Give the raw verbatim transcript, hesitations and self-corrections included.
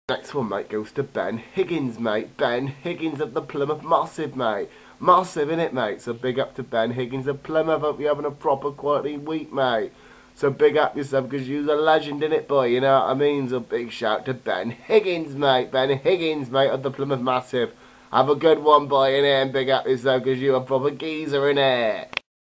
Next one, mate, goes to Ben Higgins, mate. Ben Higgins of the Plymouth Massive, mate. Massive, innit, mate? So big up to Ben Higgins of Plymouth. Hope you're having a proper quality week, mate. So big up yourself, because you're a legend, innit, boy? You know what I mean? So big shout to Ben Higgins, mate. Ben Higgins, mate, of the Plymouth Massive. Have a good one, boy, innit? And big up yourself, because you're a proper geezer, innit?